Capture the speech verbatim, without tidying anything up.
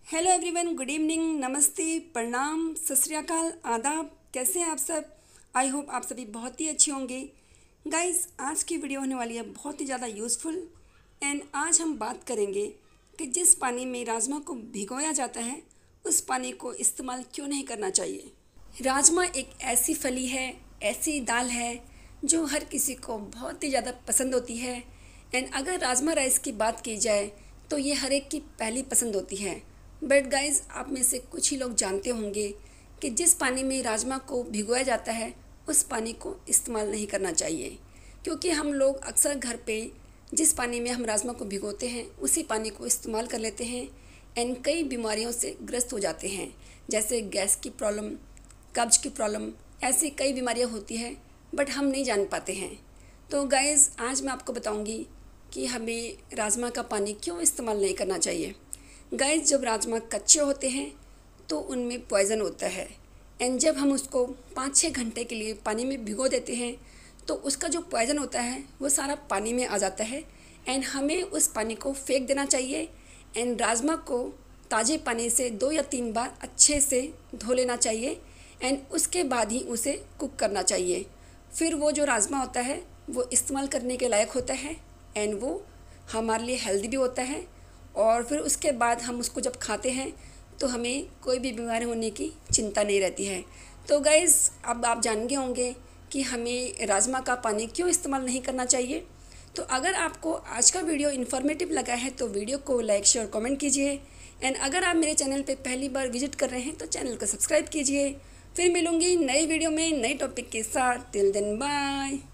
Hello everyone, good evening, नमस्ते, प्रणाम, सत श्री अकाल, आदाब। कैसे हैं आप सब? आई होप आप सभी बहुत ही अच्छे होंगे। गाइस, आज की वीडियो होने वाली है बहुत ही ज़्यादा यूज़फुल। एंड आज हम बात करेंगे कि जिस पानी में राजमा को भिगोया जाता है उस पानी को इस्तेमाल क्यों नहीं करना चाहिए। राजमा एक ऐसी फली है, ऐसी दाल है जो हर किसी को बहुत ही ज़्यादा पसंद होती है। एंड अगर राजमा राइस की बात की जाए तो ये हर एक की पहली पसंद होती है। बट गाइज़, आप में से कुछ ही लोग जानते होंगे कि जिस पानी में राजमा को भिगोया जाता है उस पानी को इस्तेमाल नहीं करना चाहिए, क्योंकि हम लोग अक्सर घर पे जिस पानी में हम राजमा को भिगोते हैं उसी पानी को इस्तेमाल कर लेते हैं। एंड कई बीमारियों से ग्रस्त हो जाते हैं, जैसे गैस की प्रॉब्लम, कब्ज की प्रॉब्लम, ऐसी कई बीमारियां होती हैं, बट हम नहीं जान पाते हैं। तो गाइज़, आज मैं आपको बताऊंगी कि हमें राजमा का पानी क्यों इस्तेमाल नहीं करना चाहिए। गाइस, जब राजमा कच्चे होते हैं तो उनमें पॉइज़न होता है। एंड जब हम उसको पाँच छः घंटे के लिए पानी में भिगो देते हैं तो उसका जो पॉइज़न होता है वो सारा पानी में आ जाता है। एंड हमें उस पानी को फेंक देना चाहिए। एंड राजमा को ताज़े पानी से दो या तीन बार अच्छे से धो लेना चाहिए। एंड उसके बाद ही उसे कुक करना चाहिए। फिर वो जो राजमा होता है वो इस्तेमाल करने के लायक होता है। एंड वो हमारे लिए हेल्दी भी होता है। और फिर उसके बाद हम उसको जब खाते हैं तो हमें कोई भी बीमारी होने की चिंता नहीं रहती है। तो गाइज़, अब आप जान गए होंगे कि हमें राजमा का पानी क्यों इस्तेमाल नहीं करना चाहिए। तो अगर आपको आज का वीडियो इन्फॉर्मेटिव लगा है तो वीडियो को लाइक शेयर कमेंट कीजिए। एंड अगर आप मेरे चैनल पे पहली बार विजिट कर रहे हैं तो चैनल को सब्सक्राइब कीजिए। फिर मिलूँगी नई वीडियो में नए टॉपिक के साथ। Till then bye.